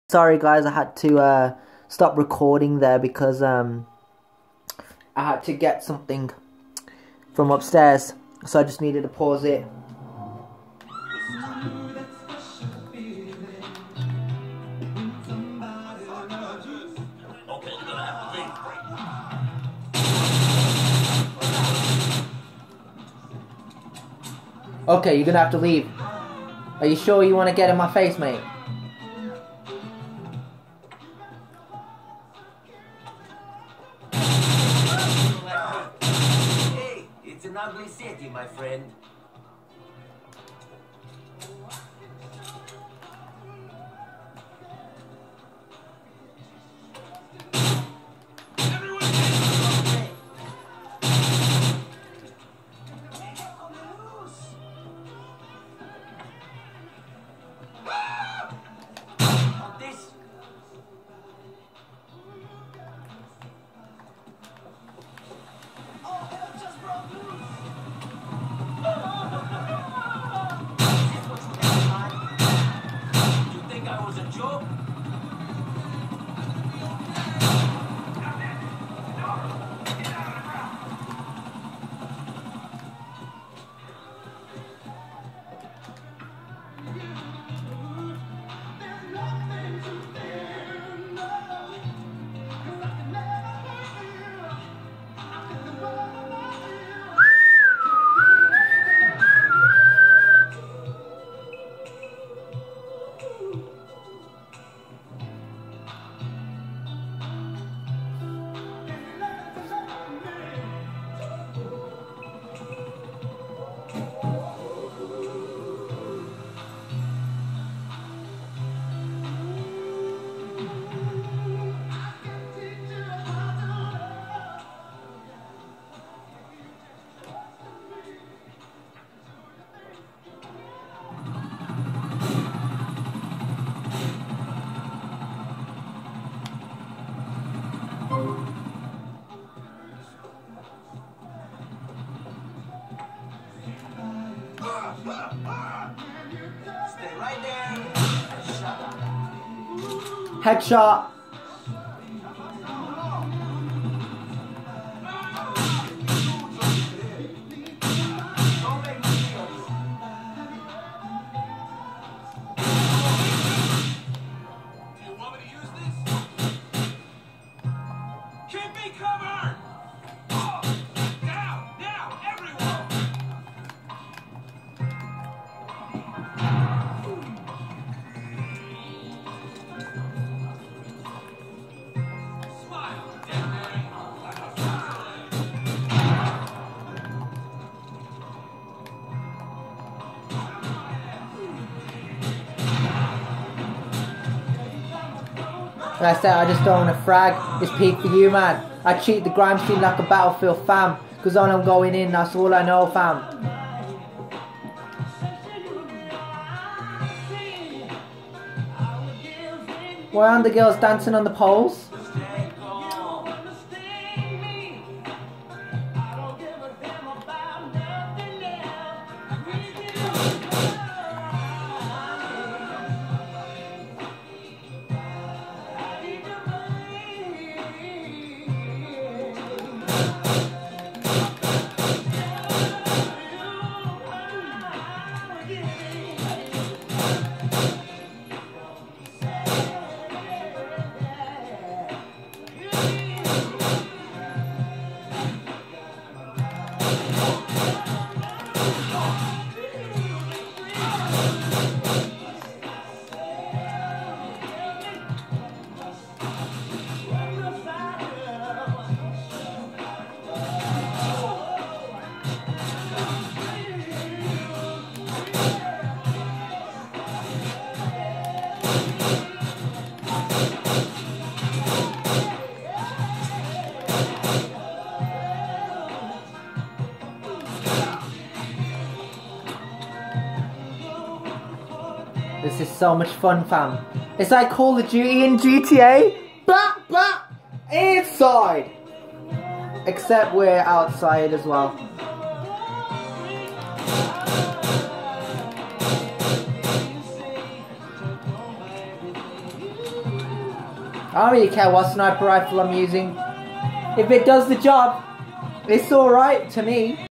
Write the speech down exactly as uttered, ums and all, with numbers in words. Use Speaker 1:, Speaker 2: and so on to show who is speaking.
Speaker 1: Sorry guys, I had to uh, stop recording there because um, I had to get something from upstairs, so I just needed to pause it. Okay, you're gonna have to leave. Are you sure you want to get in my face, mate?
Speaker 2: Hey, it's an ugly city, my friend. Stay right there. Shut up.
Speaker 1: Headshot. And I said, I just don't want to frag. It's peak for you, man. I cheat the grime scene like a battlefield, fam. Cause when I'm going in, that's all I know, fam. Why aren't the girls dancing on the poles? This is so much fun, fam. It's like Call of Duty in G T A. Bah, bah, inside. Except we're outside as well. I don't really care what sniper rifle I'm using. If it does the job, it's alright to me.